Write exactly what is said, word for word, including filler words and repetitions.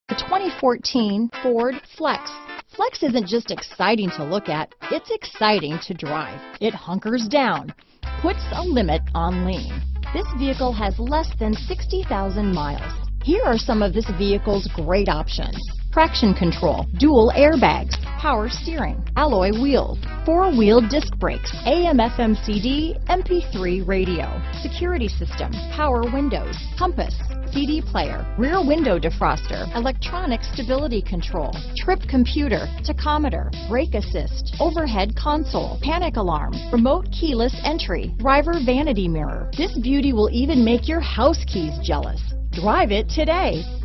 The twenty fourteen Ford Flex. Flex isn't just exciting to look at, it's exciting to drive. It hunkers down, puts a limit on lean. This vehicle has less than sixty thousand miles. Here are some of this vehicle's great options: traction control, dual airbags, power steering, alloy wheels, four-wheel disc brakes, A M F M C D, M P three radio, security system, power windows, compass, C D player, rear window defroster, electronic stability control, trip computer, tachometer, brake assist, overhead console, panic alarm, remote keyless entry, driver vanity mirror. This beauty will even make your house keys jealous. Drive it today.